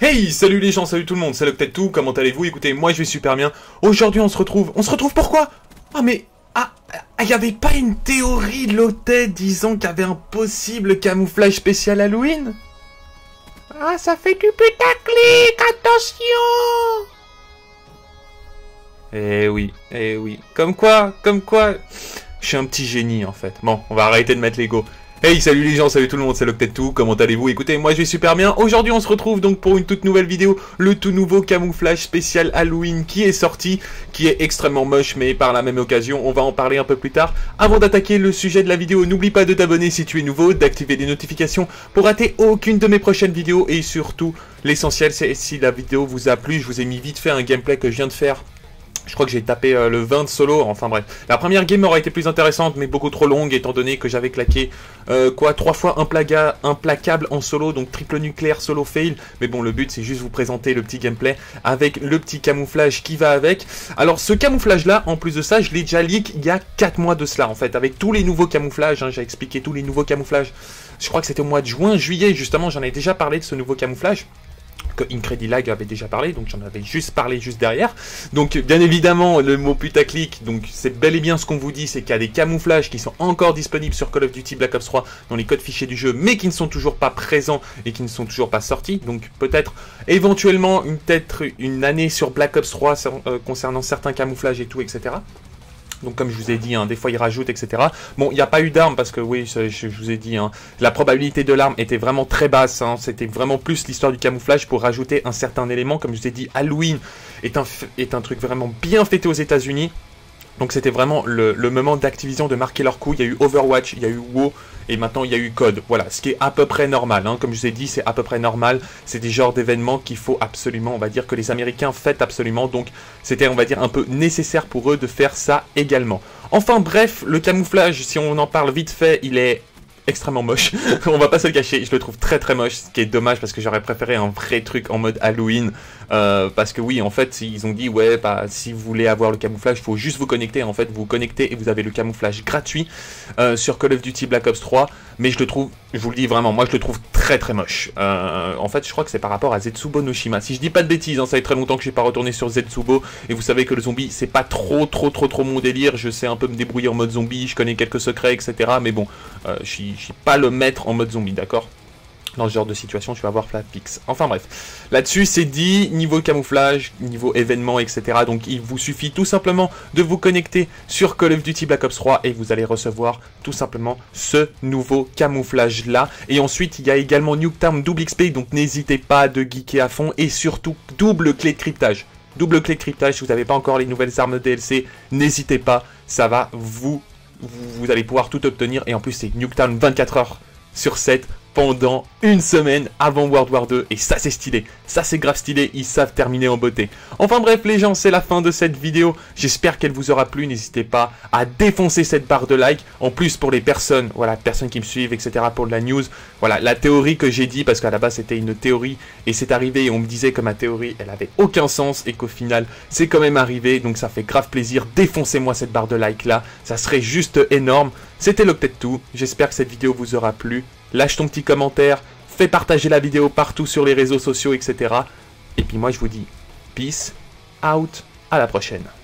Hey, salut les gens, salut tout le monde, c'est Loctet2, comment allez-vous? Écoutez, moi je vais super bien. Aujourd'hui on se retrouve pourquoi? Ah mais, y avait pas une théorie de Loctet disant qu'il y avait un possible camouflage spécial Halloween? Ah, ça fait du putaclic, attention! Eh oui, comme quoi, je suis un petit génie en fait. Bon, on va arrêter de mettre l'ego. Hey, salut les gens, salut tout le monde, c'est Loctet2, comment allez-vous? Écoutez, moi je vais super bien. Aujourd'hui on se retrouve donc pour une toute nouvelle vidéo, le tout nouveau camouflage spécial Halloween qui est sorti, qui est extrêmement moche, mais par la même occasion, on va en parler un peu plus tard. Avant d'attaquer le sujet de la vidéo, n'oublie pas de t'abonner si tu es nouveau, d'activer les notifications pour rater aucune de mes prochaines vidéos, et surtout, l'essentiel c'est si la vidéo vous a plu, je vous ai mis vite fait un gameplay que je viens de faire. Je crois que j'ai tapé le 20 de solo, enfin bref. La première game aurait été plus intéressante, mais beaucoup trop longue, étant donné que j'avais claqué, 3 fois implacable en solo, donc triple nucléaire solo fail. Mais bon, le but c'est juste vous présenter le petit gameplay avec le petit camouflage qui va avec. Alors ce camouflage là, en plus de ça, je l'ai déjà leak il y a 4 mois de cela en fait, avec tous les nouveaux camouflages, hein, j'ai expliqué tous les nouveaux camouflages. Je crois que c'était au mois de juin, juillet, justement, j'en ai déjà parlé de ce nouveau camouflage. Que Incredilag avait déjà parlé, donc j'en avais juste parlé juste derrière. Donc bien évidemment le mot putaclic, donc c'est bel et bien ce qu'on vous dit, c'est qu'il y a des camouflages qui sont encore disponibles sur Call of Duty Black Ops 3 dans les codes fichiers du jeu, mais qui ne sont toujours pas présents et qui ne sont toujours pas sortis. Donc peut-être éventuellement une année sur Black Ops 3 concernant certains camouflages et tout, etc. Donc comme je vous ai dit, hein, des fois ils rajoutent, etc. Bon, il n'y a pas eu d'armes parce que oui, je vous ai dit, hein, la probabilité de l'arme était vraiment très basse. Hein, c'était vraiment plus l'histoire du camouflage pour rajouter un certain élément. Comme je vous ai dit, Halloween est un truc vraiment bien fêté aux États-Unis. Donc c'était vraiment le moment d'Activision de marquer leur coup. Il y a eu Overwatch, il y a eu WoW et maintenant il y a eu COD. Voilà, ce qui est à peu près normal. Hein. Comme je vous ai dit, c'est à peu près normal. C'est des genres d'événements qu'il faut absolument, on va dire, que les Américains fêtent absolument. Donc c'était, on va dire, un peu nécessaire pour eux de faire ça également. Enfin bref, le camouflage, si on en parle vite fait, il est extrêmement moche. On va pas se le cacher, je le trouve très très moche, ce qui est dommage parce que j'aurais préféré un vrai truc en mode Halloween. Parce que oui, en fait, ils ont dit, ouais, bah, si vous voulez avoir le camouflage, il faut juste vous connecter. En fait, vous vous connectez et vous avez le camouflage gratuit sur Call of Duty Black Ops 3. Mais je le trouve, je vous le dis vraiment, moi je le trouve très très moche. En fait, je crois que c'est par rapport à Zetsubo no Shima. Si je dis pas de bêtises, hein, ça fait très longtemps que je n'ai pas retourné sur Zetsubo. Et vous savez que le zombie, c'est pas trop mon délire. Je sais un peu me débrouiller en mode zombie, je connais quelques secrets, etc. Mais bon, je suis pas le maître en mode zombie, d'accord? Dans ce genre de situation, tu vas voir Flatpix. Enfin bref, là-dessus c'est dit, niveau camouflage, niveau événement, etc. Donc il vous suffit tout simplement de vous connecter sur Call of Duty Black Ops 3 et vous allez recevoir tout simplement ce nouveau camouflage-là. Et ensuite, il y a également Nuketown double XP, donc n'hésitez pas de geeker à fond et surtout double clé de cryptage. Double clé de cryptage, si vous n'avez pas encore les nouvelles armes de DLC, n'hésitez pas, ça va vous allez pouvoir tout obtenir. Et en plus, c'est Nuketown 24 heures sur 7 pendant une semaine avant World War 2 et ça c'est stylé, ça c'est grave stylé, ils savent terminer en beauté. Enfin bref les gens, c'est la fin de cette vidéo, j'espère qu'elle vous aura plu, n'hésitez pas à défoncer cette barre de like, en plus pour les personnes, voilà, personnes qui me suivent, etc. pour de la news, voilà, la théorie que j'ai dit, parce qu'à la base c'était une théorie et c'est arrivé et on me disait que ma théorie elle avait aucun sens et qu'au final c'est quand même arrivé, donc ça fait grave plaisir, défoncez-moi cette barre de like là, ça serait juste énorme. C'était Loctet2, j'espère que cette vidéo vous aura plu. Lâche ton petit commentaire, fais partager la vidéo partout sur les réseaux sociaux, etc. Et puis moi je vous dis peace out, à la prochaine.